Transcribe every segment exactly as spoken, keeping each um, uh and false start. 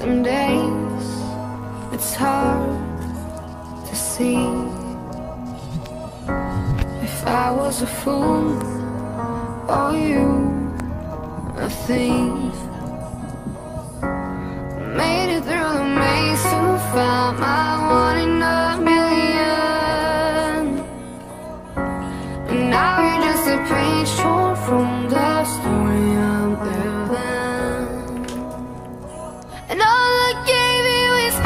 Some days it's hard to see. If I was a fool or you a thief, made it through the maze to find my one in a million. And now you're just a page torn from the story I'm living. And all I gave you is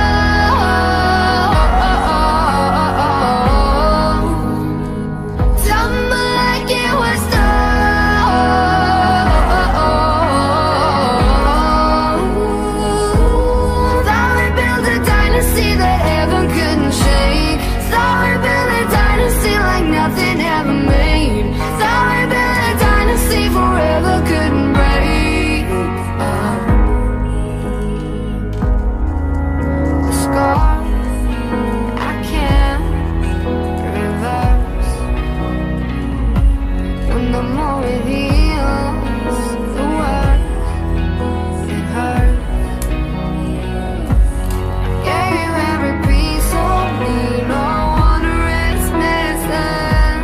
gold. Tumble like it was gold. Thought we built a dynasty that heaven couldn't shake. Thought we built a dynasty like nothing ever made. Thought we built a dynasty forever couldn't break. uh. I can't reverse. When the more it heals, the worse it hurts. Gave you every piece of me, no wonder it's missing.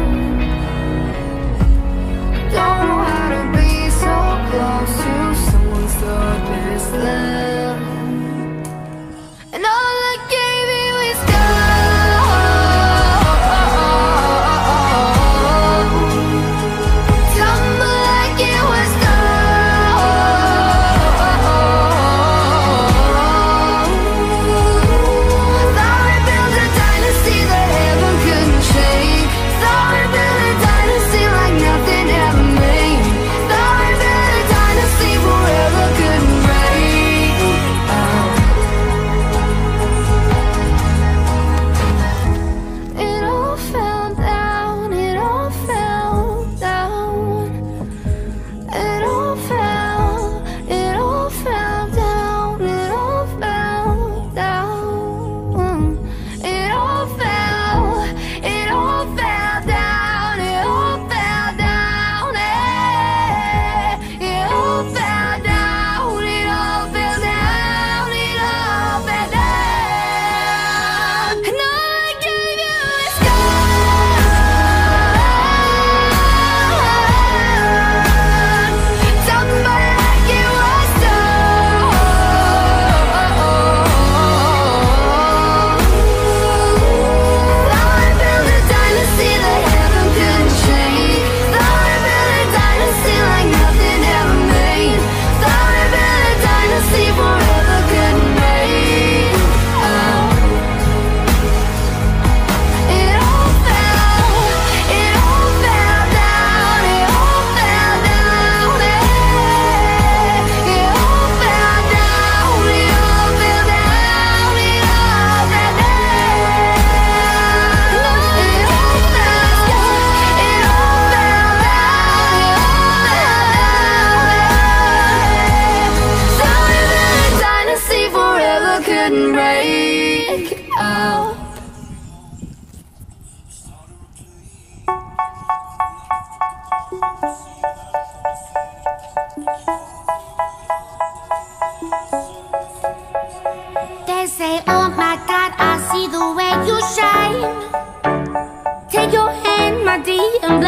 Don't know how to be so close to someone so distant. And all I gave you is gold. Tumble like it was gold. Thought we built a dynasty that heaven couldn't shake. Thought we built a dynasty like nothing ever made. Thought we built a dynasty forever couldn't break. Oh. It all fell down, it all fell down. It all fell, it all fell down, it all fell down. It all fell, it all fell down, it all fell down. It all fell down, it all fell down, it all fell down. And all I gave you is gold. Tumble like it was gold. Thought we built a dynasty that heaven couldn't shake. Thought we built a dynasty like nothing ever made. Thought we built a dynasty forever couldn't break. Oh. It all fell, it all fell down, it all fell down. It all fell down, it all fell down, it all fell down. It all fell, it all fell down, it all fell down. Thought we built a dynasty forever couldn't break. Oh. They say, oh my God, I see the way you shine. Take your hand, my dear, and